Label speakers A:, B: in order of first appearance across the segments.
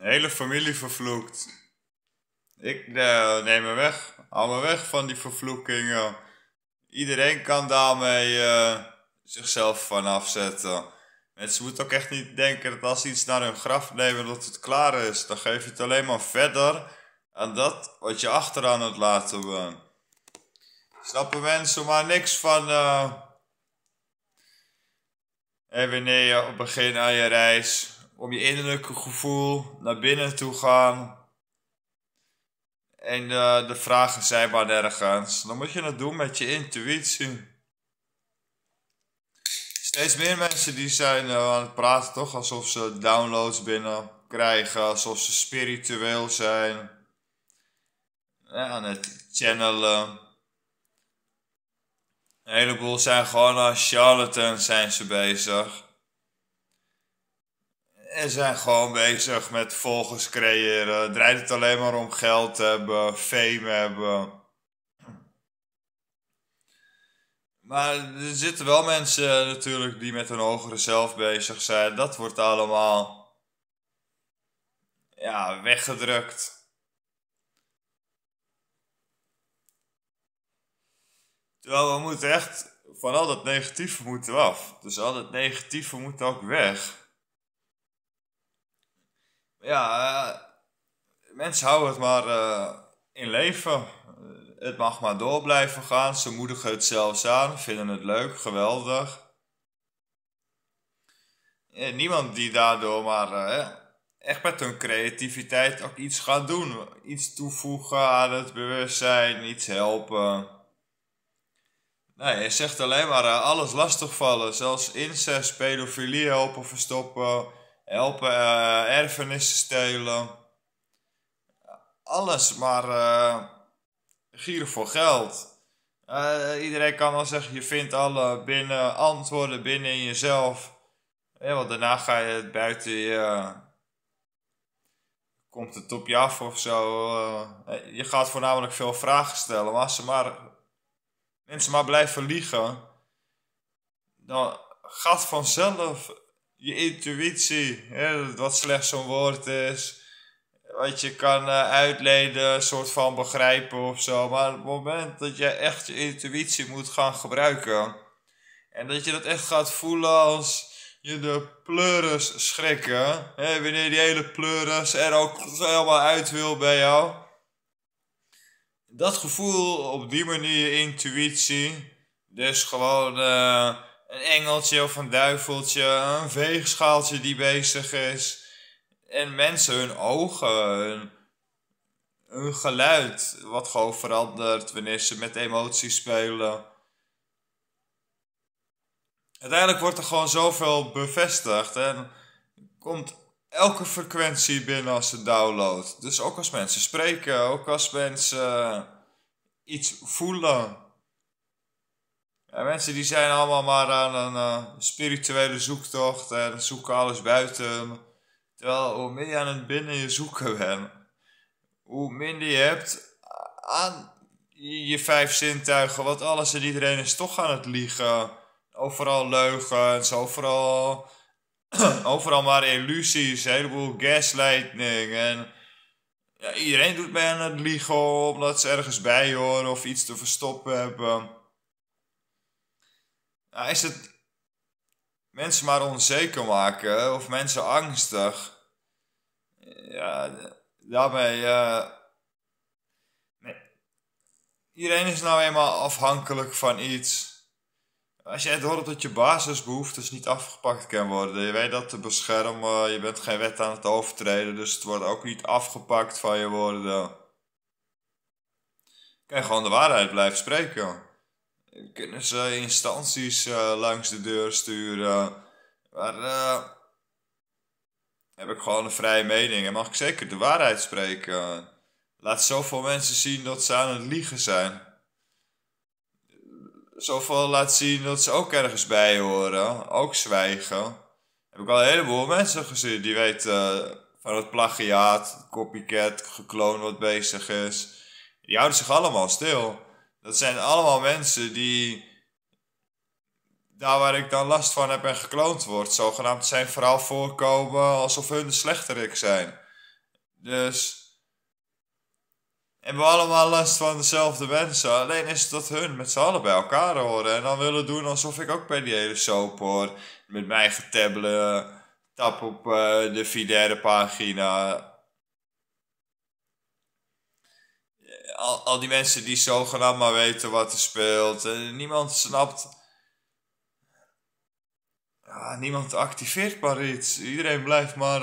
A: hele familie vervloekt. Ik neem me weg. Hou me weg van die vervloekingen. Iedereen kan daarmee zichzelf van afzetten. Mensen moeten ook echt niet denken dat als ze iets naar hun graf nemen dat het klaar is. Dan geef je het alleen maar verder aan dat wat je achteraan het laten bent. Snappen mensen maar niks van... En wanneer je begint aan je reis, om je innerlijke gevoel naar binnen toe gaan. En de vragen zijn maar nergens. Dan moet je het doen met je intuïtie. Steeds meer mensen die zijn aan het praten toch alsof ze downloads binnen krijgen. Alsof ze spiritueel zijn. Ja, aan het channelen. Een heleboel zijn gewoon als charlatans zijn ze bezig. En zijn gewoon bezig met volgers creëren. Het draait het alleen maar om geld hebben, fame hebben. Maar er zitten wel mensen natuurlijk die met een hogere zelf bezig zijn. Dat wordt allemaal weggedrukt. Terwijl we moeten echt van al dat negatieve moeten af. Dus al dat negatieve moet ook weg. Mensen houden het maar in leven. Het mag maar door blijven gaan. Ze moedigen het zelfs aan, vinden het leuk, geweldig. Niemand die daardoor maar echt met hun creativiteit ook iets gaat doen. Iets toevoegen aan het bewustzijn, iets helpen. Nee, je zegt alleen maar alles lastigvallen. Zelfs incest, pedofilie helpen verstoppen. Helpen erfenissen stelen. Alles maar gieren voor geld. Iedereen kan wel zeggen, je vindt alle antwoorden binnen in jezelf. Want daarna ga je het buiten je... komt het op je af of zo. Je gaat voornamelijk veel vragen stellen. Maar als mensen maar blijven liegen, dan gaat vanzelf je intuïtie, wat slechts zo'n woord is, wat je kan uitleden, een soort van begrijpen of zo. Maar op het moment dat je echt je intuïtie moet gaan gebruiken, en dat je dat echt gaat voelen als je de pleuris schrikken, wanneer die hele pleuris er ook helemaal uit wil bij jou. Dat gevoel, op die manier intuïtie, dus gewoon een engeltje of een duiveltje, een weegschaaltje die bezig is. En mensen, hun ogen, hun geluid, wat gewoon verandert wanneer ze met emoties spelen. Uiteindelijk wordt er gewoon zoveel bevestigd en komt elke frequentie binnen als ze downloadt. Dus ook als mensen spreken, ook als mensen iets voelen. Ja, mensen die zijn allemaal maar aan een spirituele zoektocht en zoeken alles buiten. Terwijl hoe meer je aan het binnen je zoeken bent, hoe minder je hebt aan je 5 zintuigen. Want alles en iedereen is toch aan het liegen. Overal leugens, overal maar illusies, een heleboel gaslighting. En ja, iedereen doet mee aan het liegen omdat ze ergens bij horen of iets te verstoppen hebben. Nou, is het mensen maar onzeker maken of mensen angstig? Ja, daarmee... nee. Iedereen is nou eenmaal afhankelijk van iets. Als jij het hoort dat je basisbehoeftes niet afgepakt kan worden, je weet dat te beschermen, je bent geen wet aan het overtreden, dus het wordt ook niet afgepakt van je woorden. Kan je gewoon de waarheid blijven spreken. Kunnen ze instanties langs de deur sturen, maar heb ik gewoon een vrije mening en mag ik zeker de waarheid spreken. Laat zoveel mensen zien dat ze aan het liegen zijn. Zoveel laat zien dat ze ook ergens bij horen, ook zwijgen. Heb ik al een heleboel mensen gezien die weten van het plagiaat, het copycat, gekloon wat bezig is. Die houden zich allemaal stil. Dat zijn allemaal mensen die, daar waar ik dan last van heb en gekloond word, zogenaamd zijn verhaal voorkomen alsof hun de slechterik zijn. Dus hebben we allemaal last van dezelfde mensen. Alleen is het dat hun met z'n allen bij elkaar horen. En dan willen doen alsof ik ook bij die hele soap hoor. Met mijn eigen tap op de vierde pagina. Al die mensen die zogenaamd maar weten wat er speelt. Niemand snapt. Ja, niemand activeert maar iets. Iedereen blijft maar.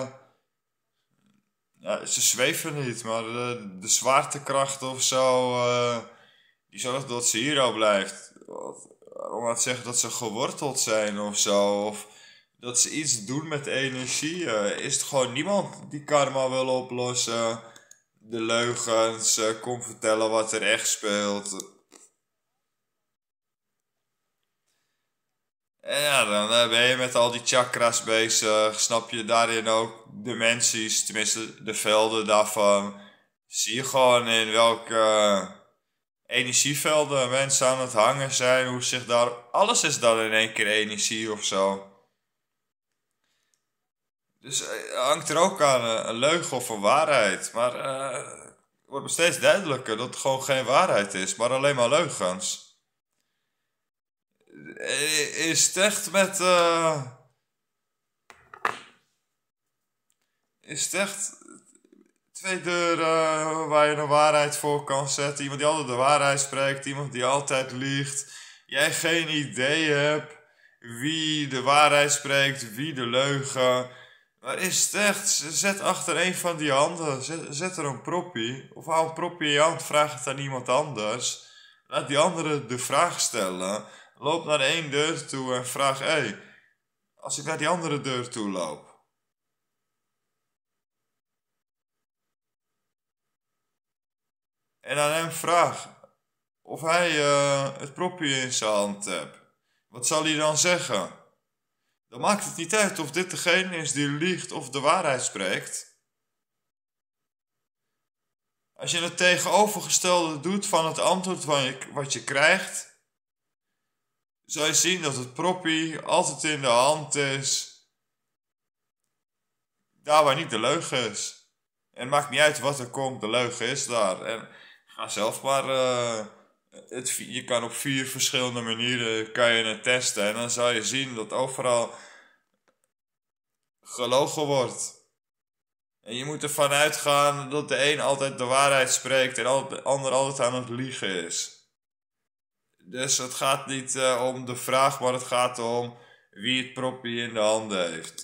A: Ja, ze zweven niet, maar de zwaartekracht of zo. Die zorgt dat ze hier al blijft. Om maar te zeggen dat ze geworteld zijn of zo. Of dat ze iets doen met energie. Is het gewoon niemand die karma wil oplossen. De leugens, komt vertellen wat er echt speelt. En ja, dan ben je met al die chakras bezig. Snap je daarin ook dimensies, tenminste de velden daarvan. Zie je gewoon in welke energievelden mensen aan het hangen zijn. Hoe zich daar. Alles is dan in één keer energie of zo. Dus hangt er ook aan een leugen of een waarheid. Maar het wordt me steeds duidelijker dat het gewoon geen waarheid is, maar alleen maar leugens. Is het echt met. Is het echt twee deuren waar je een waarheid voor kan zetten? Iemand die altijd de waarheid spreekt, iemand die altijd liegt. Jij geen idee hebt wie de waarheid spreekt, wie de leugen. Maar is het echt? Zet achter een van die handen. Zet er een proppie. Of hou een proppie in je hand. Vraag het aan iemand anders. Laat die andere de vraag stellen. Loop naar één deur toe en vraag: hé, als ik naar die andere deur toe loop. En aan hem vraag of hij het propje in zijn hand hebt. Wat zal hij dan zeggen? Dan maakt het niet uit of dit degene is die liegt of de waarheid spreekt. Als je het tegenovergestelde doet van het antwoord wat je krijgt, zal je zien dat het proppie altijd in de hand is. Daar waar niet de leugen is. En het maakt niet uit wat er komt, de leugen is daar. En ga zelf maar. Je kan op 4 verschillende manieren kan je het testen. En dan zal je zien dat overal gelogen wordt. En je moet ervan uitgaan dat de een altijd de waarheid spreekt en de ander altijd aan het liegen is. Dus het gaat niet om de vraag, maar het gaat om wie het propje in de handen heeft.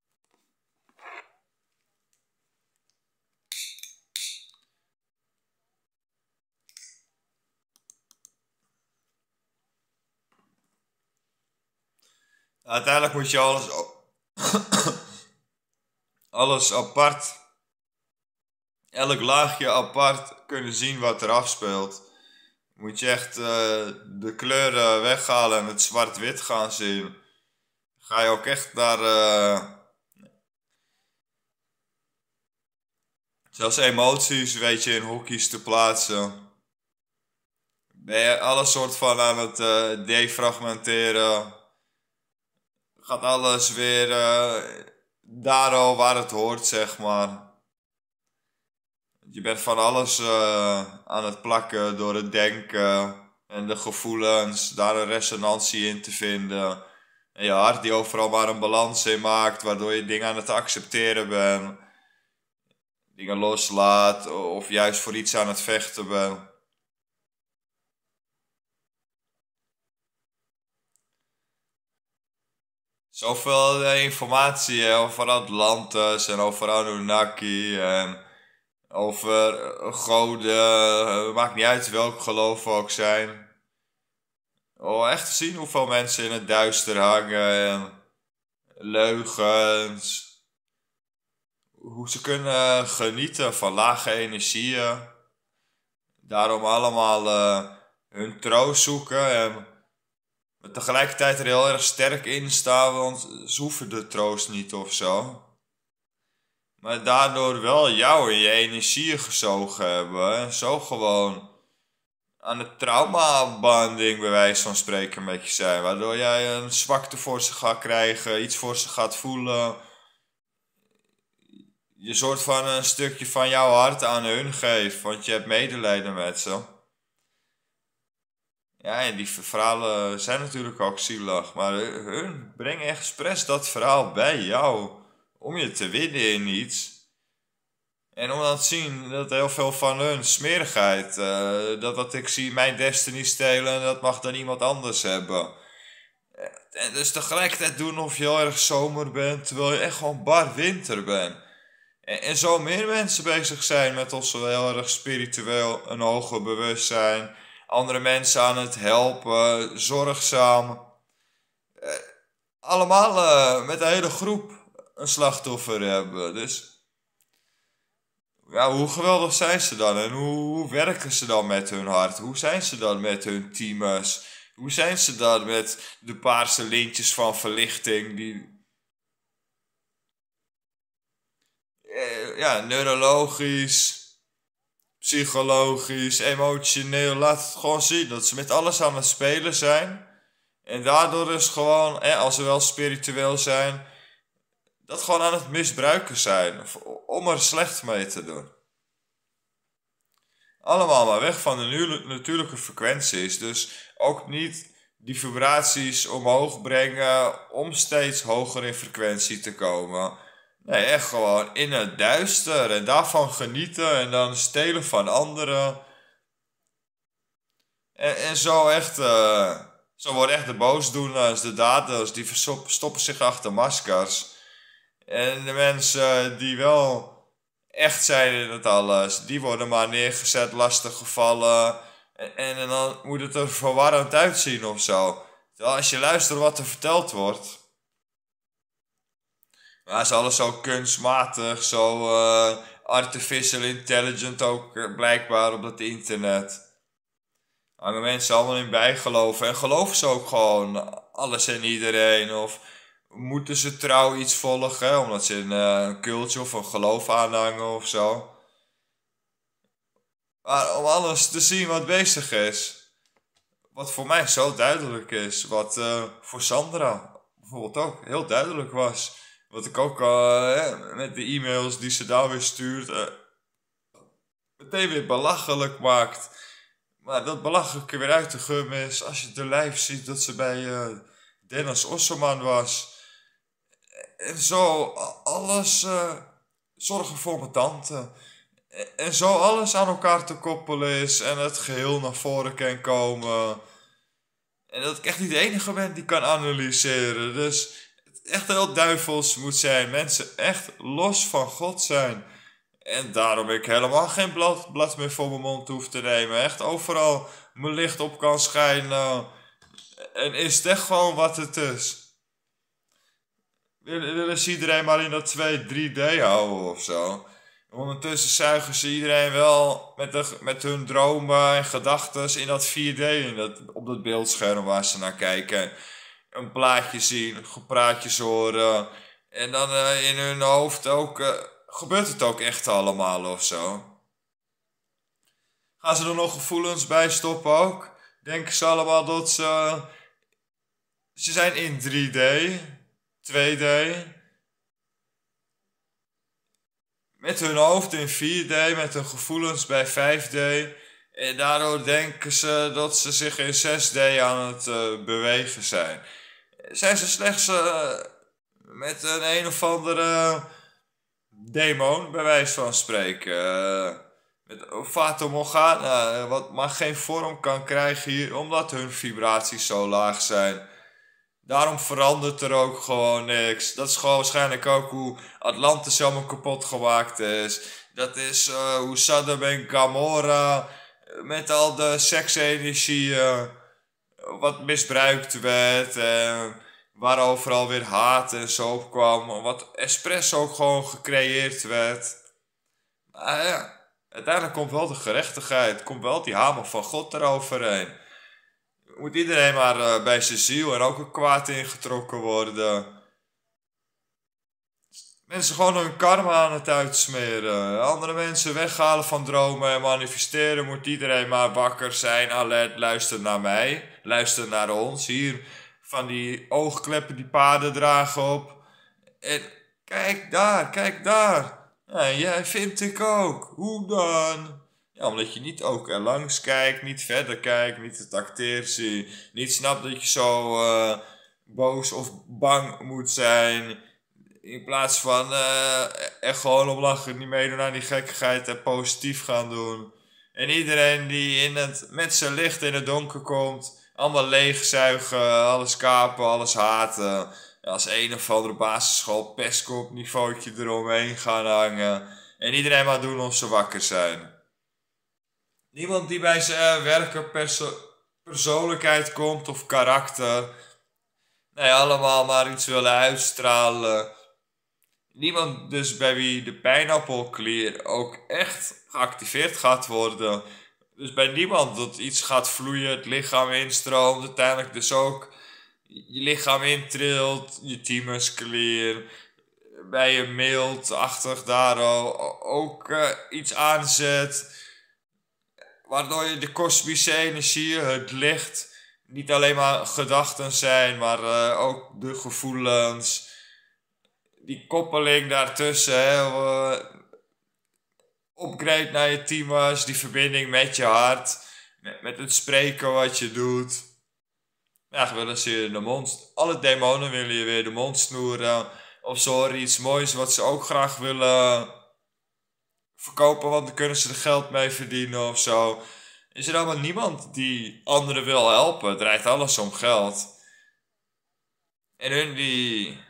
A: Uiteindelijk moet je alles apart, elk laagje apart kunnen zien wat er afspeelt. Moet je echt de kleuren weghalen en het zwart-wit gaan zien. Ga je ook echt naar zelfs emoties weet je in hokjes te plaatsen. Ben je alles soort van aan het defragmenteren. Gaat alles weer daar al waar het hoort, zeg maar. Je bent van alles aan het plakken door het denken en de gevoelens, daar een resonantie in te vinden. En je hart die overal maar een balans in maakt, waardoor je dingen aan het accepteren bent. Dingen loslaat of juist voor iets aan het vechten bent. Zoveel informatie over Atlantis en over Anunnaki en over goden, maakt niet uit welk geloof we ook zijn. Oh, echt te zien hoeveel mensen in het duister hangen en leugens. Hoe ze kunnen genieten van lage energieën. Daarom allemaal hun troost zoeken en tegelijkertijd er heel erg sterk in staan, want ze hoeven de troost niet of zo. Maar daardoor wel jou in je energieën gezogen hebben. En zo gewoon aan het trauma-banding bij wijze van spreken met je zijn. Waardoor jij een zwakte voor ze gaat krijgen, iets voor ze gaat voelen. je soort van een stukje van jouw hart aan hun geeft, want je hebt medelijden met ze. Ja, en die verhalen zijn natuurlijk ook zielig, maar hun brengen expres dat verhaal bij jou om je te winnen in iets. En om dan te zien dat heel veel van hun smerigheid, dat wat ik zie, mijn destiny stelen, dat mag dan iemand anders hebben. En dus tegelijkertijd doen of je heel erg zomer bent, terwijl je echt gewoon bar winter bent. En zo meer mensen bezig zijn met ons heel erg spiritueel, een hoger bewustzijn, andere mensen aan het helpen, zorgzaam. Allemaal met een hele groep een slachtoffer hebben. Dus ja, hoe geweldig zijn ze dan? En hoe werken ze dan met hun hart? Hoe zijn ze dan met hun teamers? Hoe zijn ze dan met de paarse lintjes van verlichting die... Ja, neurologisch, psychologisch, emotioneel. Laat het gewoon zien dat ze met alles aan het spelen zijn. En daardoor is gewoon, als ze wel spiritueel zijn, dat gewoon aan het misbruiken zijn. Om er slecht mee te doen. Allemaal maar weg van de natuurlijke frequenties. Dus ook niet die vibraties omhoog brengen om steeds hoger in frequentie te komen. Nee, echt gewoon in het duister en daarvan genieten en dan stelen van anderen. En zo echt, zo worden echt de boosdoeners, de daders, die stoppen zich achter maskers. En de mensen die wel echt zijn in het alles, die worden maar neergezet, lastiggevallen. En dan moet het er verwarrend uitzien of zo. Terwijl als je luistert wat er verteld wordt, maar is alles zo kunstmatig, zo artificial intelligent ook blijkbaar op het internet. Hangen mensen allemaal in bijgeloven en geloven ze ook gewoon alles en iedereen? Of moeten ze trouw iets volgen omdat ze een cultje of een geloof aanhangen of zo? Maar om alles te zien wat bezig is, wat voor mij zo duidelijk is, wat voor Sandra bijvoorbeeld ook heel duidelijk was. Wat ik ook met de e-mails die ze daar weer stuurt, meteen weer belachelijk maakt. Maar dat belachelijke weer uit te gummen is als je de lijf ziet dat ze bij Dennis Osserman was. En zo alles zorgen voor mijn tante. En zo alles aan elkaar te koppelen is en het geheel naar voren kan komen. En dat ik echt niet de enige ben die kan analyseren. Dus het echt heel duivels moet zijn. Mensen echt los van God zijn. En daarom ik helemaal geen blad meer voor mijn mond hoef te nemen. Echt overal mijn licht op kan schijnen. En is het echt gewoon wat het is. Willen ze iedereen maar in dat 2 3D houden of zo. Ondertussen zuigen ze iedereen wel met hun dromen en gedachten in dat 4D, op dat beeldscherm waar ze naar kijken. Een plaatje zien, gepraatjes horen. En dan in hun hoofd ook, gebeurt het ook echt allemaal of zo. Gaan ze er nog gevoelens bij stoppen ook? Denken ze allemaal dat ze zijn in 3D, 2D. Met hun hoofd in 4D, met hun gevoelens bij 5D. En daardoor denken ze dat ze zich in 6D aan het bewegen zijn. Zijn ze slechts met een of andere demon, bij wijze van spreken. Met Fata Morgana, wat maar geen vorm kan krijgen hier, omdat hun vibraties zo laag zijn. Daarom verandert er ook gewoon niks. Dat is gewoon waarschijnlijk ook hoe Atlantis helemaal kapot gemaakt is. Dat is hoe Sodom en Gomorra met al de seksenergieën wat misbruikt werd. Waar overal weer haat en zo op kwam. Wat expres ook gewoon gecreëerd werd. Maar ja, uiteindelijk komt wel de gerechtigheid. Komt wel die hamer van God eroverheen. Moet iedereen maar bij zijn ziel en ook een kwaad ingetrokken worden. Mensen gewoon hun karma aan het uitsmeren. Andere mensen weghalen van dromen en manifesteren. Moet iedereen maar wakker zijn, alert, luister naar mij. Luister naar ons. Hier van die oogkleppen die paarden dragen op. En kijk daar, kijk daar. Ja, jij vind ik ook. Hoe dan? Ja, omdat je niet ook er langs kijkt, niet verder kijkt, niet het acteer ziet, niet snapt dat je zo boos of bang moet zijn. In plaats van er gewoon om lachen, niet meedoen aan die gekkigheid en positief gaan doen. En iedereen die met zijn licht in het donker komt, allemaal leegzuigen, alles kapen, alles haten. Ja, als een of andere basisschool pestkop niveautje eromheen gaan hangen. En iedereen maar doen of ze wakker zijn. Niemand die bij zijn werken persoonlijkheid komt of karakter. Nee, allemaal maar iets willen uitstralen. Niemand dus bij wie de pijnappelklier ook echt geactiveerd gaat worden. Dus bij niemand dat iets gaat vloeien, het lichaam instroomt, uiteindelijk dus ook je lichaam intrilt, je thymusklier, bij je mildachtig daar ook iets aanzet. Waardoor je de kosmische energie, het licht, niet alleen maar gedachten zijn, maar ook de gevoelens. Die koppeling daartussen, hè, upgrade naar je teamers, die verbinding met je hart, met het spreken wat je doet. Ja, willen ze je de mond, alle demonen willen je weer de mond snoeren. Of ze horen iets moois wat ze ook graag willen verkopen, want dan kunnen ze er geld mee verdienen of zo. Is er allemaal niemand die anderen wil helpen? Het draait alles om geld. En hun die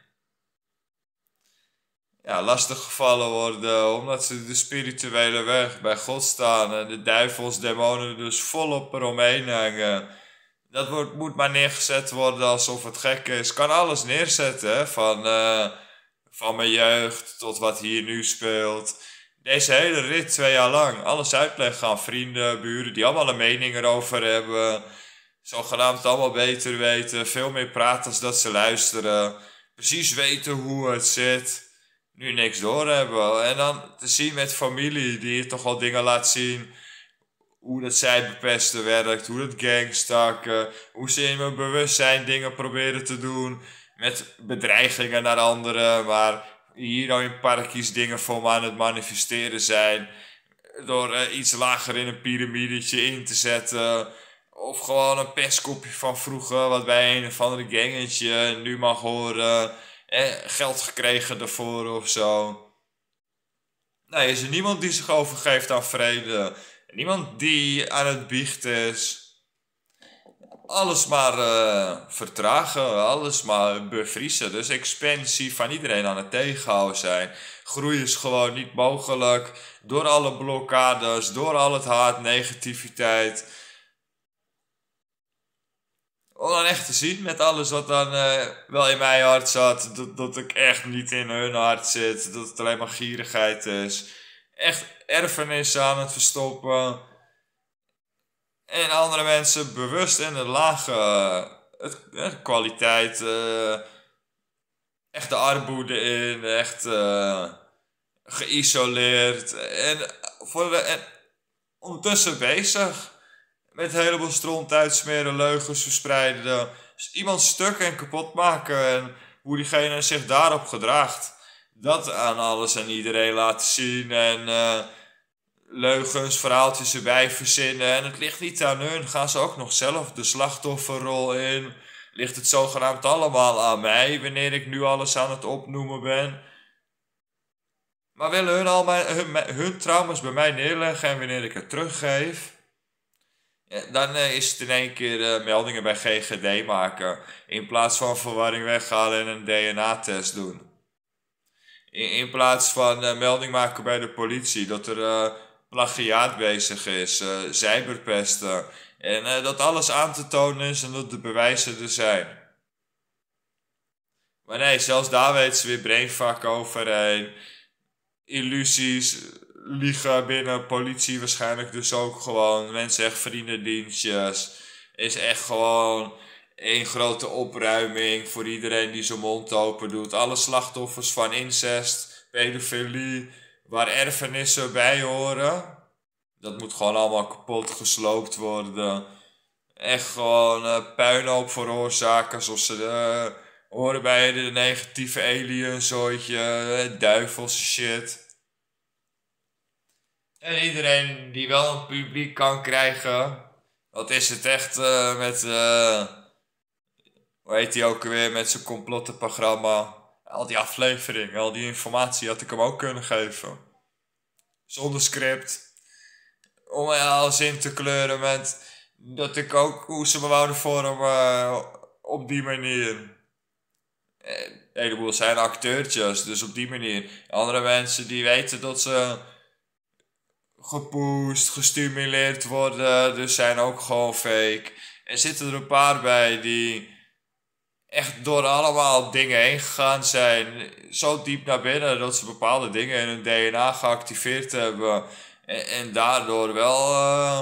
A: lastig gevallen worden omdat ze de spirituele weg bij God staan en de duivels, demonen dus volop eromheen hangen. Dat moet maar neergezet worden alsof het gek is. Kan alles neerzetten, hè? Van mijn jeugd tot wat hier nu speelt. Deze hele rit 2 jaar lang. Alles uitleggen aan vrienden, buren die allemaal een mening erover hebben. Zogenaamd allemaal beter weten. Veel meer praten als dat ze luisteren. Precies weten hoe het zit. Nu niks doorhebben. En dan te zien met familie die je toch al dingen laat zien. Hoe dat zijbepesten werkt, hoe dat gangstaken, hoe ze in hun bewustzijn dingen proberen te doen. Met bedreigingen naar anderen, maar hier nou in parkjes dingen voor me aan het manifesteren zijn. Door iets lager in een piramidetje in te zetten. Of gewoon een pestkopje van vroeger, wat bij een of andere gangetje nu mag horen. Geld gekregen ervoor of zo. Nee, is er niemand die zich overgeeft aan vrede. Niemand die aan het biechten is. Alles maar vertragen, alles maar bevriezen. Dus expansie van iedereen aan het tegenhouden zijn. Groei is gewoon niet mogelijk. Door alle blokkades, door al het haat, negativiteit. Om dan echt te zien met alles wat dan wel in mijn hart zat. Dat ik echt niet in hun hart zit. Dat het alleen maar gierigheid is. Echt erfenis aan het verstoppen. En andere mensen bewust in de lage kwaliteit. Echt de armoede in. Echt geïsoleerd. En ondertussen bezig. Met een heleboel stront uitsmeren, leugens verspreiden. Dus iemand stuk en kapot maken. En hoe diegene zich daarop gedraagt. Dat aan alles en iedereen laten zien. En leugens, verhaaltjes erbij verzinnen. En het ligt niet aan hun. Gaan ze ook nog zelf de slachtofferrol in? Ligt het zogenaamd allemaal aan mij wanneer ik nu alles aan het opnoemen ben? Maar willen hun al hun trauma's bij mij neerleggen en wanneer ik het teruggeef? Ja, dan is het in één keer meldingen bij GGD maken. In plaats van verwarring weghalen en een DNA-test doen. In plaats van melding maken bij de politie dat er plagiaat bezig is, cyberpesten. En dat alles aan te tonen is en dat de bewijzen er zijn. Maar nee, zelfs daar weten ze weer brainfuck overheen. Illusies, liegen binnen politie waarschijnlijk dus ook gewoon. Mensen echt vriendendienstjes. Is echt gewoon één grote opruiming voor iedereen die zijn mond open doet. Alle slachtoffers van incest, pedofilie, waar erfenissen bij horen. Dat moet gewoon allemaal kapot gesloopt worden. Echt gewoon puinhoop veroorzaken. Alsof ze horen bij de negatieve aliens, duivelse shit. En iedereen die wel een publiek kan krijgen. Wat is het echt met, hoe heet die ook weer, met zijn complottenprogramma. Al die afleveringen, al die informatie had ik hem ook kunnen geven. Zonder script. Om alles in te kleuren met dat ik ook hoe ze me wouden vormen op die manier. Een heleboel zijn acteurtjes, dus op die manier. Andere mensen die weten dat ze gepusht, gestimuleerd worden, dus zijn ook gewoon fake. Er zitten er een paar bij die echt door allemaal dingen heen gegaan zijn. Zo diep naar binnen dat ze bepaalde dingen in hun DNA geactiveerd hebben. En daardoor wel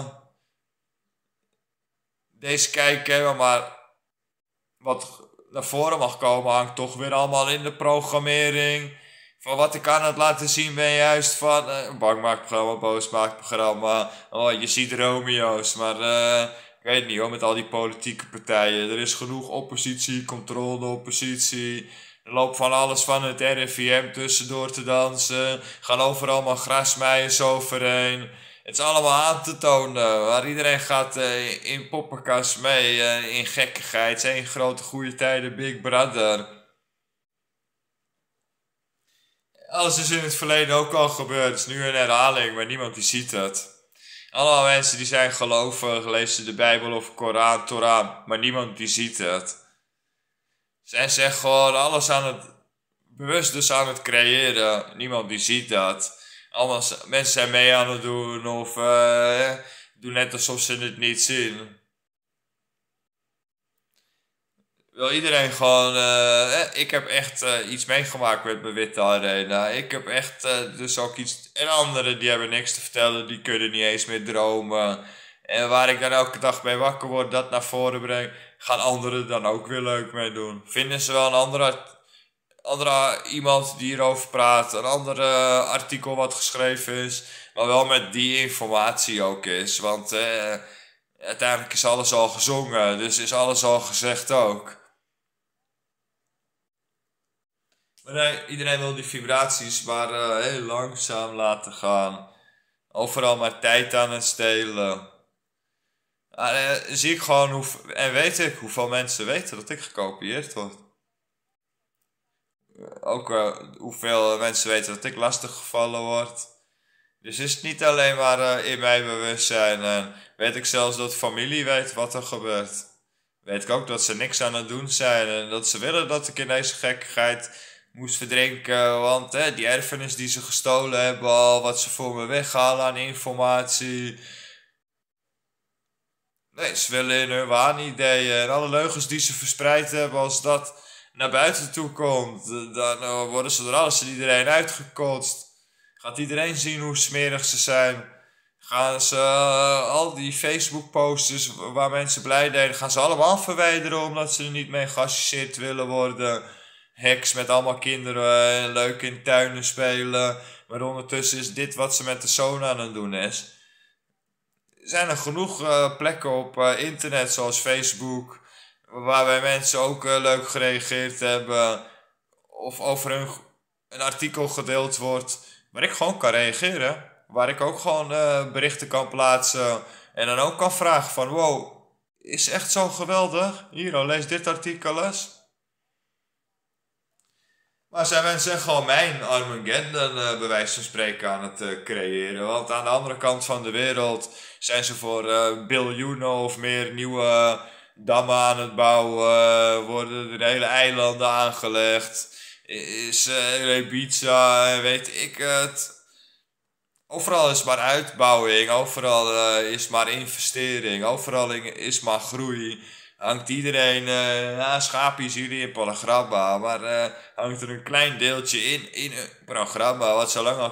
A: deze kijk hebben, maar wat naar voren mag komen hangt toch weer allemaal in de programmering. Van wat ik aan het laten zien ben juist van een bangmaakprogramma, boosmaakprogramma. Oh, je ziet Romeo's, maar ik weet niet hoor, met al die politieke partijen. Er is genoeg oppositie, controle oppositie. Er loopt van alles van het RIVM tussendoor te dansen. Gaan overal maar grasmaaiers overheen. Het is allemaal aan te tonen, waar iedereen gaat in poppenkast mee, in gekkigheid. Zijn grote goede tijden, Big Brother. Alles is in het verleden ook al gebeurd, het is nu een herhaling, maar niemand die ziet het. Allemaal mensen die zijn gelovig, lezen de Bijbel of Koran, Torah, maar niemand die ziet het. Zij zeggen gewoon alles aan het, bewust dus aan het creëren, niemand die ziet dat. Allemaal mensen zijn mee aan het doen of doen net alsof ze het niet zien. Wil iedereen gewoon, ik heb echt iets meegemaakt met mijn witte arena. Ik heb echt dus ook iets, en anderen die hebben niks te vertellen, die kunnen niet eens meer dromen. En waar ik dan elke dag mee wakker word, dat naar voren breng, gaan anderen dan ook weer leuk mee doen. Vinden ze wel een andere iemand die hierover praat, een ander artikel wat geschreven is, maar wel met die informatie ook is. Want uiteindelijk is alles al gezongen, dus is alles al gezegd ook. Maar nee, iedereen wil die vibraties maar heel langzaam laten gaan. Overal maar tijd aan het stelen. Zie ik gewoon en weet ik hoeveel mensen weten dat ik gekopieerd word. Ook hoeveel mensen weten dat ik lastiggevallen word. Dus is het niet alleen maar in mijn bewustzijn. En weet ik zelfs dat familie weet wat er gebeurt. Weet ik ook dat ze niks aan het doen zijn. En dat ze willen dat ik in deze gekkigheid moest verdrinken. Want die erfenis die ze gestolen hebben al. Wat ze voor me weghalen aan informatie. Nee, ze willen in hun waanideeën. En alle leugens die ze verspreid hebben. Als dat naar buiten toe komt. Dan worden ze door alles en iedereen uitgekotst. Gaat iedereen zien hoe smerig ze zijn. Gaan ze al die Facebook posters waar mensen blij deden, gaan ze allemaal verwijderen omdat ze er niet mee geassocieerd willen worden. Hacks met allemaal kinderen leuk in tuinen spelen. Maar ondertussen is dit wat ze met de zoon aan het doen is. Zijn er genoeg plekken op internet zoals Facebook, waarbij mensen ook leuk gereageerd hebben. Of over een artikel gedeeld wordt, waar ik gewoon kan reageren. Waar ik ook gewoon berichten kan plaatsen. En dan ook kan vragen van, wow, is echt zo geweldig? Hier, lees dit artikel eens. Maar zijn mensen gewoon mijn Armageddon bij wijze van spreken aan het creëren. Want aan de andere kant van de wereld zijn ze voor biljoenen of meer nieuwe dammen aan het bouwen. Worden er hele eilanden aangelegd. Is Ibiza en weet ik het. Overal is maar uitbouwing, overal is maar investering, overal is maar groei. Hangt iedereen, schaapjes jullie in programma, maar hangt er een klein deeltje in een programma wat zo lang al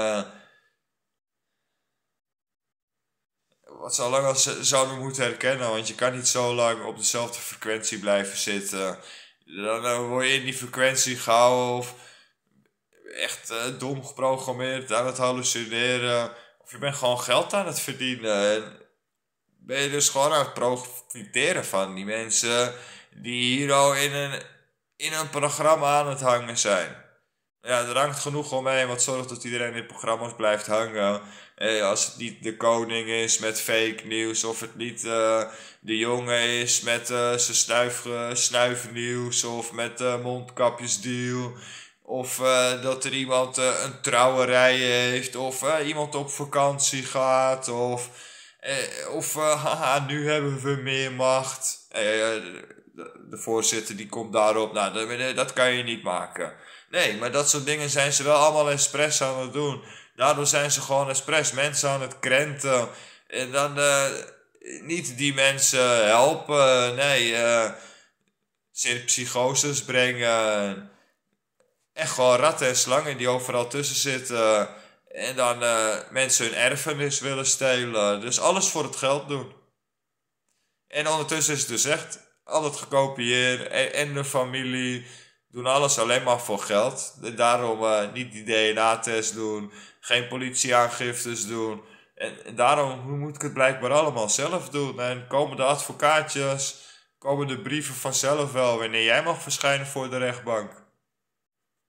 A: wat zo lang als ze zouden moeten herkennen, want je kan niet zo lang op dezelfde frequentie blijven zitten. Dan word je in die frequentie gehouden of echt dom geprogrammeerd aan het hallucineren. Of je bent gewoon geld aan het verdienen. En ben je dus gewoon aan het profiteren van die mensen die hier al in een programma aan het hangen zijn. Ja, er hangt genoeg omheen wat zorgt dat iedereen in programma's blijft hangen. Als het niet de koning is met fake nieuws, of het niet de jongen is met zijn snuifnieuws, of met mondkapjesdeal. Of dat er iemand een trouwerij heeft, of iemand op vakantie gaat, of haha, nu hebben we meer macht. De voorzitter die komt daarop, nou, dat kan je niet maken. Nee, maar dat soort dingen zijn ze wel allemaal expres aan het doen. Daardoor zijn ze gewoon expres mensen aan het krenten. En dan niet die mensen helpen, nee, ze in psychoses brengen. En gewoon ratten en slangen die overal tussen zitten. En dan mensen hun erfenis willen stelen. Dus alles voor het geld doen. En ondertussen is het dus echt al het gekopieerd. En de familie doen alles alleen maar voor geld. En daarom niet die DNA-test doen. Geen politieaangiftes doen. En daarom moet ik het blijkbaar allemaal zelf doen. En komen de advocaatjes, komen de brieven vanzelf wel wanneer jij mag verschijnen voor de rechtbank.